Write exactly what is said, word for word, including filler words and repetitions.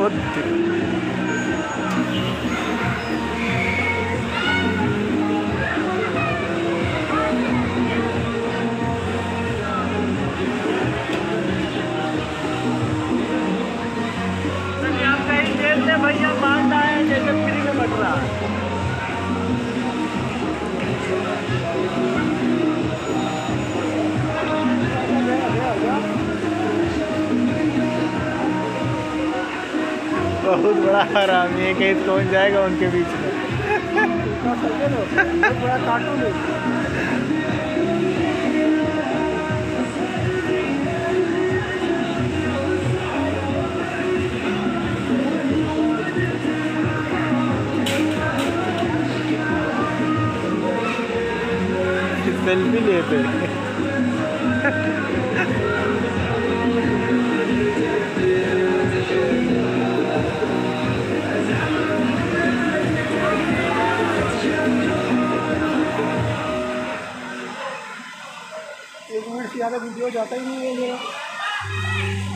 बहुत भैया मान रहा है जैसे फ्री में बट रहा है। बहुत बड़ा हरामी है, कहीं कौन जाएगा उनके बीच में। बहुत बड़ा कार्टून है। सेल्फी लेते एक मिनट से ज़्यादा वीडियो जाता ही नहीं है मेरा।